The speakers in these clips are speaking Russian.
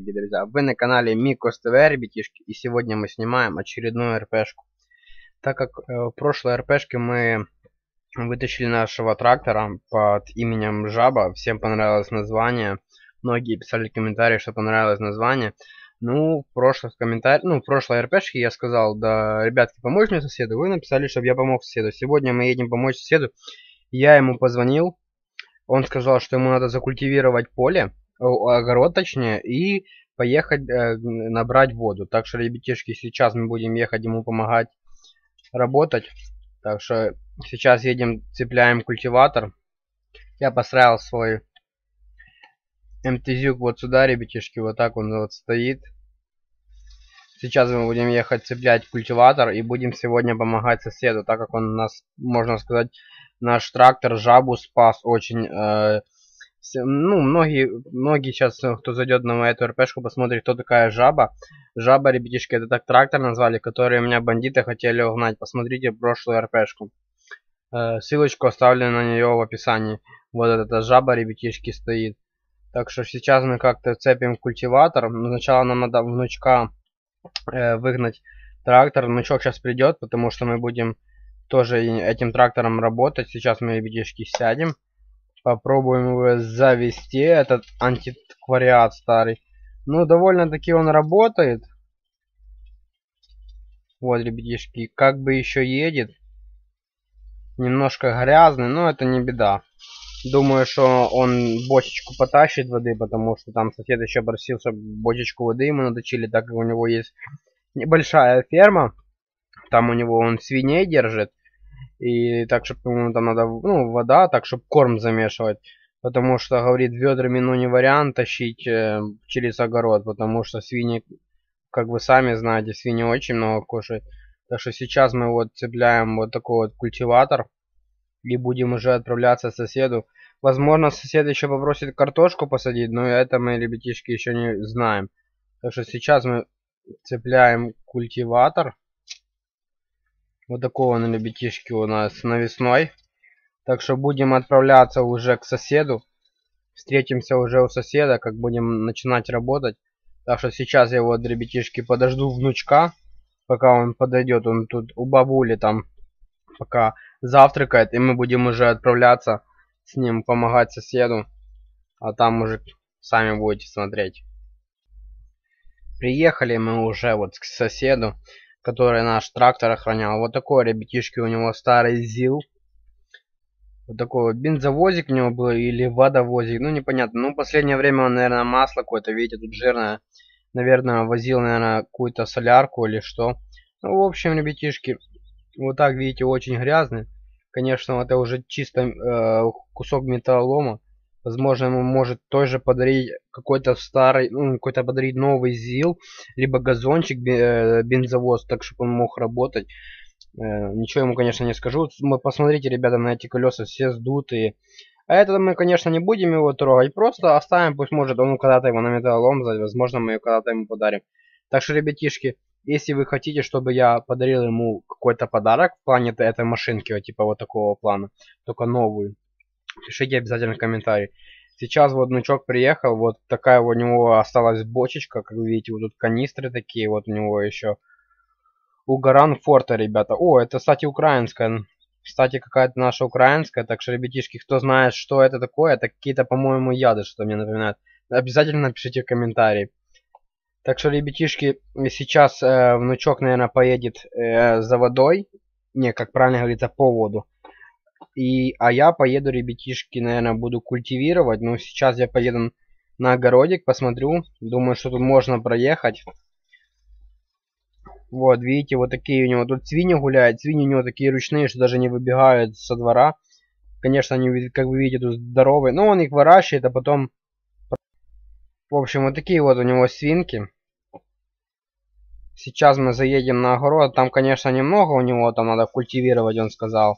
дорогие друзья! Вы на канале Микос ТВ, ребятишки, и сегодня мы снимаем очередную РПшку. Так как в прошлой РПшке мы вытащили нашего трактора под именем Жаба, всем понравилось название, многие писали комментарии, что понравилось название. Ну, в прошлой РПшке я сказал: да, ребятки, помочь мне соседу. Вы написали, чтобы я помог соседу. Сегодня мы едем помочь соседу. Я ему позвонил, он сказал, что ему надо закультивировать поле, огород точнее, и поехать набрать воду. Так что, ребятишки, сейчас мы будем ехать ему помогать работать. Так что сейчас едем, цепляем культиватор. Я поставил свой МТЗюк вот сюда, ребятишки, вот так он вот стоит. Сейчас мы будем ехать цеплять культиватор и будем сегодня помогать соседу, так как он нас, можно сказать, наш трактор Жабу спас очень. Ну, многие сейчас, кто зайдет на эту РПшку, посмотрит, кто такая Жаба. Жаба, ребятишки, это так трактор назвали, который у меня бандиты хотели угнать. Посмотрите прошлую РПшку. Ссылочку оставлю на нее в описании. Вот эта Жаба, ребятишки, стоит. Так что сейчас мы как-то цепим культиватор. Сначала нам надо внучка выгнать трактор. Внучок сейчас придет, потому что мы будем тоже этим трактором работать. Сейчас мы, ребятишки, сядем. Попробуем его завести, этот антиквариат старый. Ну, довольно-таки он работает. Вот, ребятишки, как бы еще едет. Немножко грязный, но это не беда. Думаю, что он бочечку потащит воды, потому что там сосед еще просил, чтобы бочечку воды ему наточили, так как у него есть небольшая ферма. Там у него он свиней держит. И так, чтобы ему там надо, ну, вода, так, чтобы корм замешивать. Потому что, говорит, ведрами, ну, не вариант тащить через огород. Потому что свиньи, как вы сами знаете, свиньи очень много кушают. Так что сейчас мы вот цепляем вот такой вот культиватор. И будем уже отправляться к соседу. Возможно, сосед еще попросит картошку посадить. Но это мы, ребятишки, еще не знаем. Так что сейчас мы цепляем культиватор. Вот такой он, ребятишки, у нас навесной. Так что будем отправляться уже к соседу. Встретимся уже у соседа, как будем начинать работать. Так что сейчас я вот, ребятишки, подожду внучка, пока он подойдет. Он тут у бабули там пока завтракает. И мы будем уже отправляться с ним помогать соседу. А там уже сами будете смотреть. Приехали мы уже вот к соседу, который наш трактор охранял. Вот такой, ребятишки, у него старый ЗИЛ. Вот такой вот бензовозик у него был или водовозик, ну непонятно. Ну, в последнее время он, наверное, масло какое-то, видите, тут жирное. Наверное, возил, наверное, какую-то солярку или что. Ну, в общем, ребятишки, вот так, видите, очень грязный. Конечно, это уже чисто кусок металлолома. Возможно, ему может тоже подарить какой-то старый, ну, какой-то подарить новый ЗИЛ, либо газончик, бензовоз, так чтобы он мог работать. Ничего ему, конечно, не скажу. Мы посмотрите, ребята, на эти колеса все сдутые. А это мы, конечно, не будем его трогать. Просто оставим, пусть может он когда-то его на металлолом сдать. Возможно, мы когда-то ему подарим. Так что, ребятишки, если вы хотите, чтобы я подарил ему какой-то подарок в плане этой машинки, вот, типа вот такого плана, только новую, пишите обязательно в комментарии. Сейчас вот внучок приехал, вот такая вот у него осталась бочечка, как вы видите, вот тут канистры такие, вот у него еще. Угаран Форта, ребята. О, это, кстати, украинская. Кстати, какая-то наша украинская. Так что, ребятишки, кто знает, что это такое, это какие-то, по-моему, яды, что мне напоминает. Обязательно напишите в комментарии. Так что, ребятишки, сейчас внучок, наверное, поедет за водой. Не, как правильно говорится, по воду. А я поеду, ребятишки, наверное, буду культивировать. Но сейчас я поеду на огородик, посмотрю. Думаю, что тут можно проехать. Вот, видите, вот такие у него тут свиньи гуляют. Свиньи у него такие ручные, что даже не выбегают со двора. Конечно, они, как вы видите, тут здоровые. Но он их выращивает, а потом... В общем, вот такие вот у него свинки. Сейчас мы заедем на огород. Там, конечно, немного у него там надо культивировать, он сказал.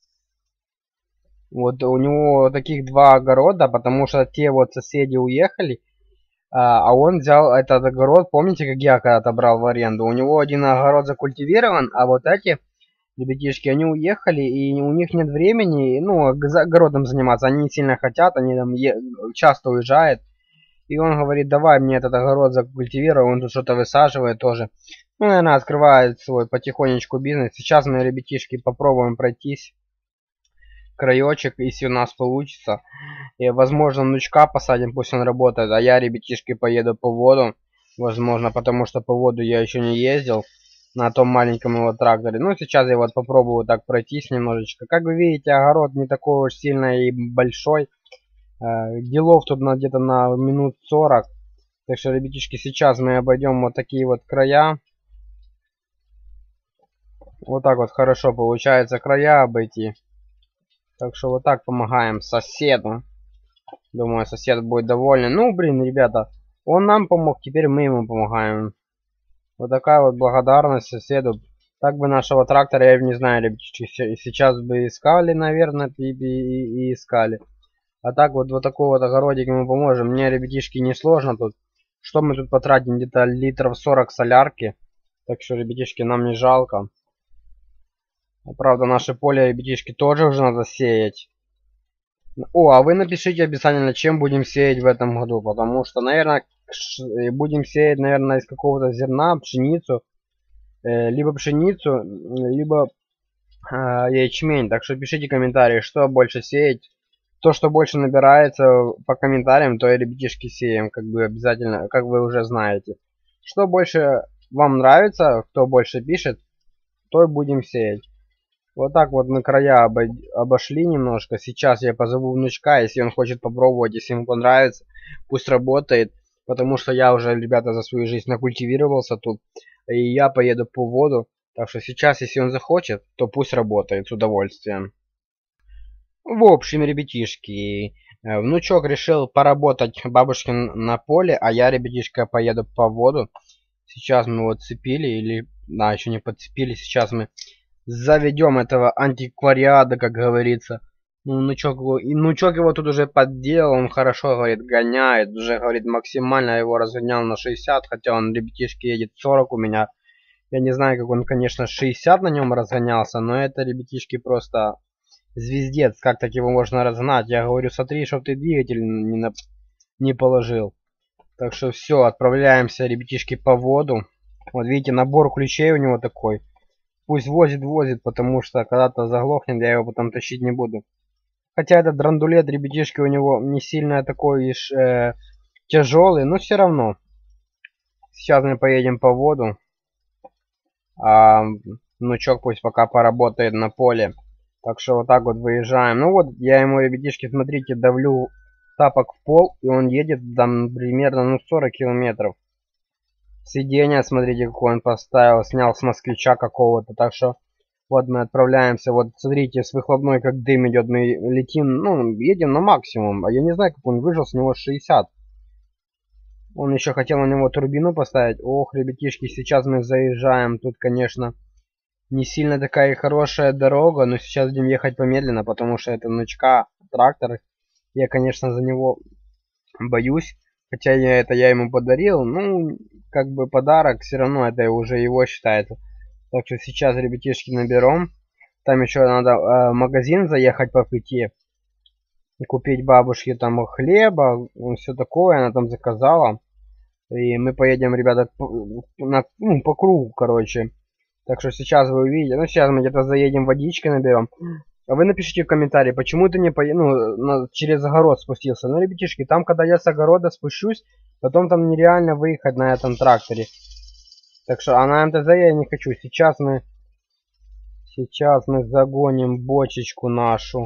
Вот у него таких два огорода, потому что те вот соседи уехали. А он взял этот огород, помните, как я когда-то брал в аренду? У него один огород закультивирован, а вот эти ребятишки, они уехали, и у них нет времени, ну, огородом заниматься. Они не сильно хотят, они там часто уезжают. И он говорит, давай мне этот огород закультивируй, он тут что-то высаживает тоже. Ну, наверное, открывает свой потихонечку бизнес. Сейчас мы, ребятишки, попробуем пройтись краечек, если у нас получится. И, возможно, внучка посадим, пусть он работает, а я, ребятишки, поеду по воду. Возможно, потому что по воду я еще не ездил на том маленьком его тракторе. Ну, сейчас я вот попробую так пройтись немножечко. Как вы видите, огород не такой уж сильно и большой. Делов тут где-то на минут 40. Так что, ребятишки, сейчас мы обойдем вот такие вот края. Вот так вот хорошо получается края обойти. Так что вот так помогаем соседу. Думаю, сосед будет доволен. Ну, блин, ребята, он нам помог, теперь мы ему помогаем. Вот такая вот благодарность соседу. Так бы нашего трактора, я не знаю, ребятички, сейчас бы искали, наверное, и искали. А так вот такой вот огородик мы поможем. Мне, ребятишки, не сложно тут. Что мы тут потратим? Где-то литров 40 солярки. Так что, ребятишки, нам не жалко. Правда, наше поле, ребятишки, тоже уже надо сеять. О, а вы напишите обязательно, чем будем сеять в этом году. Потому что, наверное, будем сеять, наверное, из какого-то зерна, пшеницу. Либо пшеницу, либо ячмень. Так что пишите комментарии, что больше сеять. То, что больше набирается по комментариям, то и, ребятишки, сеем. Как бы обязательно, как вы уже знаете. Что больше вам нравится, кто больше пишет, то и будем сеять. Вот так вот мы края обошли немножко. Сейчас я позову внучка, если он хочет попробовать, если ему понравится, пусть работает. Потому что я уже, ребята, за свою жизнь накультивировался тут. И я поеду по воду. Так что сейчас, если он захочет, то пусть работает с удовольствием. В общем, ребятишки, внучок решил поработать бабушкин на поле, а я, ребятишка, поеду по воду. Сейчас мы вот цепили, или... Да, еще не подцепили. Сейчас мы заведем этого антиквариата, как говорится. Ну, внучок его тут уже подделал, он хорошо, говорит, гоняет. Уже, говорит, максимально его разгонял на 60, хотя он, ребятишки, едет 40 у меня. Я не знаю, как он, конечно, 60 на нем разгонялся, но это, ребятишки, просто звездец. Как так его можно разгнать? Я говорю, смотри, чтоб ты двигатель не положил. Так что все, отправляемся, ребятишки, по воду. Вот видите, набор ключей у него такой. Пусть возит, потому что когда-то заглохнет, я его потом тащить не буду. Хотя этот драндулет, ребятишки, у него не сильно такой тяжелый, но все равно. Сейчас мы поедем по воду. А внучок пусть пока поработает на поле. Так что вот так вот выезжаем. Ну вот, я ему, ребятишки, смотрите, давлю тапок в пол, и он едет там примерно 40 километров. Сиденье, смотрите, какой он поставил, снял с москвича какого-то. Так что вот мы отправляемся. Вот смотрите, с выхлопной как дым идет, мы летим, ну, едем на максимум. А я не знаю, как он выжил с него 60. Он еще хотел на него турбину поставить. Ох, ребятишки, сейчас мы заезжаем. Тут, конечно, не сильно такая хорошая дорога, но сейчас будем ехать помедленно, потому что это внучка трактор. Я, конечно, за него боюсь. Хотя я ему подарил, ну, как бы подарок, все равно это уже его считается. Так что сейчас, ребятишки, наберем. Там еще надо в магазин заехать по пути. Купить бабушке там хлеба, все такое, она там заказала. И мы поедем, ребята, по кругу, короче. Так что сейчас вы увидите. Ну, сейчас мы где-то заедем, водички наберем. А вы напишите в комментарии, почему ты не через огород спустился. Ну, ребятишки, там, когда я с огорода спущусь, потом там нереально выехать на этом тракторе. Так что, а на МТЗ я не хочу. Сейчас мы загоним бочечку нашу.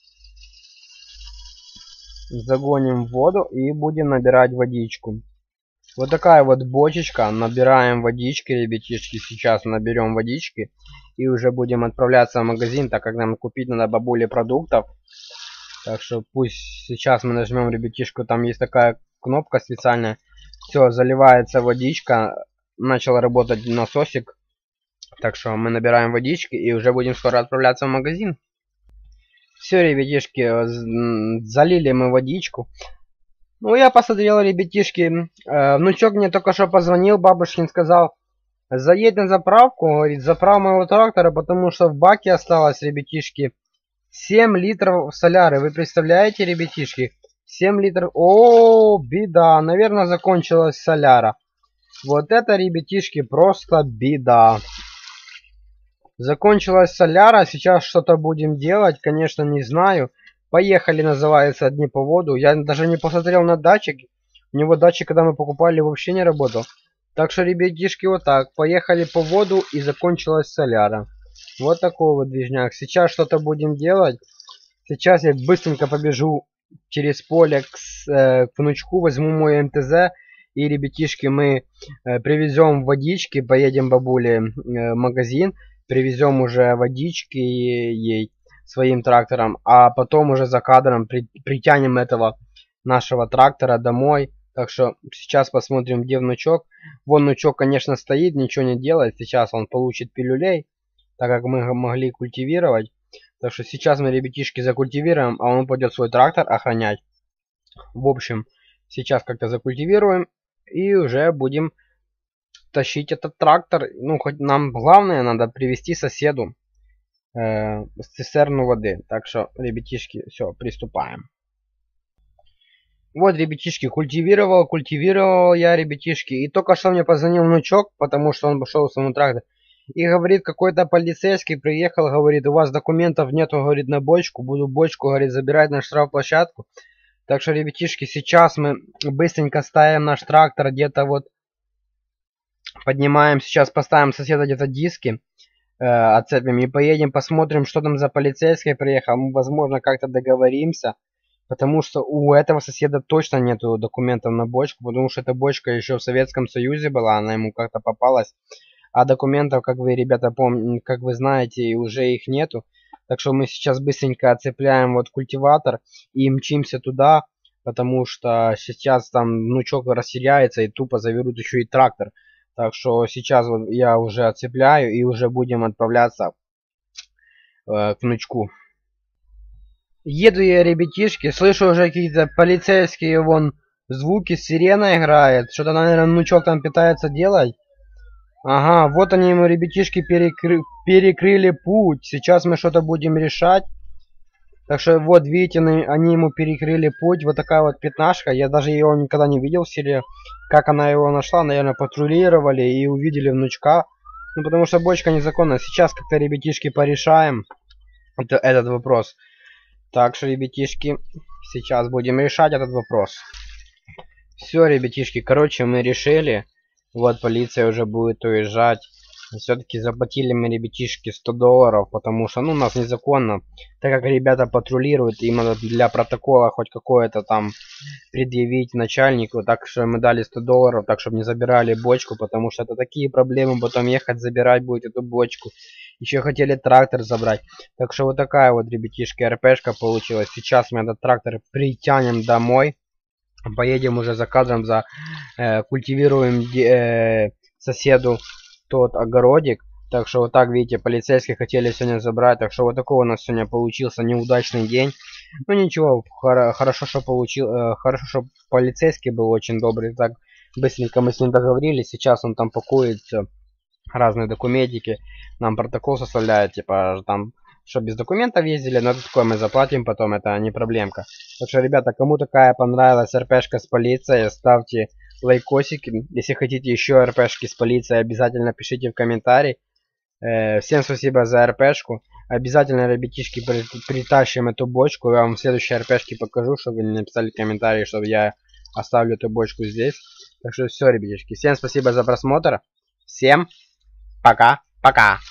Загоним в воду и будем набирать водичку. Вот такая вот бочечка. Набираем водички, ребятишки. Сейчас наберем водички. И уже будем отправляться в магазин, так как нам купить надо бабуле продуктов. Так что пусть сейчас мы нажмем, ребятишку. Там есть такая кнопка специальная. Все, заливается водичка. Начал работать насосик. Так что мы набираем водички и уже будем скоро отправляться в магазин. Все, ребятишки, залили мы водичку. Ну, я посмотрел, ребятишки, внучок мне только что позвонил, бабушкин сказал, заедь на заправку, говорит, заправ моего трактора, потому что в баке осталось, ребятишки, 7 литров соляры. Вы представляете, ребятишки, 7 литров. О, беда. Наверное, закончилась соляра. Вот это, ребятишки, просто беда. Закончилась соляра. Сейчас что-то будем делать. Конечно, не знаю. Поехали, называется, одни по воду. Я даже не посмотрел на датчик. У него датчик, когда мы покупали, вообще не работал. Так что, ребятишки, вот так. Поехали по воду и закончилась соляра. Вот такой вот движняк. Сейчас что-то будем делать. Сейчас я быстренько побежу через поле к внучку. Возьму мой МТЗ. И, ребятишки, мы привезем водички. Поедем бабуле в магазин. Привезем уже водички ей своим трактором. А потом уже за кадром притянем этого нашего трактора домой. Так что сейчас посмотрим, где внучок. Вон внучок, конечно, стоит, ничего не делает. Сейчас он получит пилюлей, так как мы могли культивировать. Так что сейчас мы, ребятишки, закультивируем, а он пойдет свой трактор охранять. В общем, сейчас как-то закультивируем и уже будем тащить этот трактор. Ну, хоть нам главное надо привезти соседу цистерну воды. Так что, ребятишки, все, приступаем. Вот, ребятишки, культивировал я, ребятишки. И только что мне позвонил внучок, потому что он пошел в свой трактор. И говорит, какой-то полицейский приехал, говорит, у вас документов нету, говорит, на бочку. Буду бочку, говорит, забирать на штрафплощадку. Так что, ребятишки, сейчас мы быстренько ставим наш трактор где-то вот. Поднимаем, сейчас поставим соседа где-то диски. Отцепим и поедем, посмотрим, что там за полицейский приехал. Мы, возможно, как-то договоримся. Потому что у этого соседа точно нету документов на бочку, потому что эта бочка еще в Советском Союзе была, она ему как-то попалась. А документов, как вы, ребята, помните, как вы знаете, уже их нету. Так что мы сейчас быстренько отцепляем вот культиватор и мчимся туда, потому что сейчас там внучок растеряется и тупо заберут еще и трактор. Так что сейчас вот я уже отцепляю и уже будем отправляться к внучку. Еду я, ребятишки, слышу уже какие-то полицейские вон звуки, сирена играет. Что-то, наверное, внучок там пытается делать. Ага, вот они ему, ребятишки, перекрыли путь. Сейчас мы что-то будем решать. Так что вот, видите, они ему перекрыли путь. Вот такая вот пятнашка. Я даже ее никогда не видел в селе. Как она его нашла, наверное, патрулировали и увидели внучка. Ну, потому что бочка незаконная. Сейчас как-то, ребятишки, порешаем этот вопрос. Так что, ребятишки, сейчас будем решать этот вопрос. Все, ребятишки, короче, мы решили. Вот, полиция уже будет уезжать. Все-таки заплатили мы, ребятишки, $100, потому что, ну, у нас незаконно. Так как ребята патрулируют, им надо для протокола хоть какое-то там предъявить начальнику. Так что мы дали $100, так чтобы не забирали бочку, потому что это такие проблемы, потом ехать забирать будет эту бочку. Еще хотели трактор забрать. Так что вот такая вот, ребятишки, РПшка получилась. Сейчас мы этот трактор притянем домой. Поедем уже за кадром, культивируем соседу тот огородик. Так что вот так, видите, полицейские хотели сегодня забрать. Так что вот такой у нас сегодня получился неудачный день. Ну ничего, хорошо, что хорошо, что полицейский был очень добрый. Так быстренько мы с ним договорились. Сейчас он там пакует все. Разные документики, нам протокол составляет, типа, там, что без документов ездили, но это такое мы заплатим потом, это не проблемка. Так что, ребята, кому такая понравилась РПшка с полицией, ставьте лайкосики. Если хотите еще РПшки с полицией, обязательно пишите в комментарии. Всем спасибо за РПшку. Обязательно, ребятишки, притащим эту бочку. Я вам в следующей РПшке покажу, чтобы вы не написали комментарии, чтобы я оставлю эту бочку здесь. Так что все, ребятишки, всем спасибо за просмотр. Всем пока-пока.